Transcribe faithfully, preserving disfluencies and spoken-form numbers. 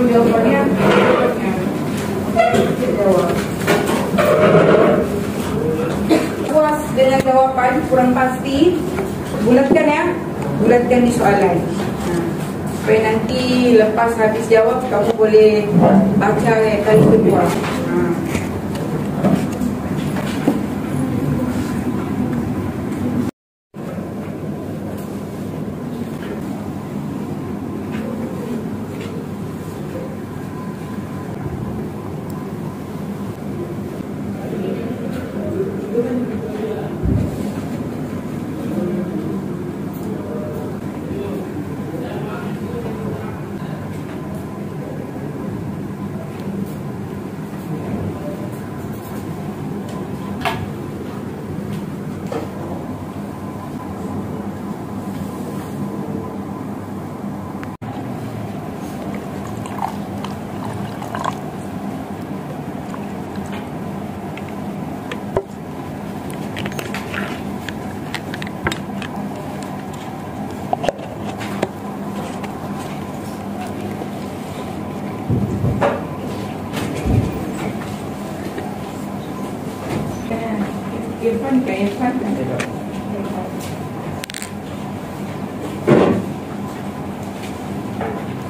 Sebelum jawapannya, jawab. Puas dengan jawapan kurang pasti, bulatkan ya, bulatkan di soalan. Nah, supaya nanti lepas habis jawab kamu boleh baca kali kedua. Nah. Irfan ke Irfan kan?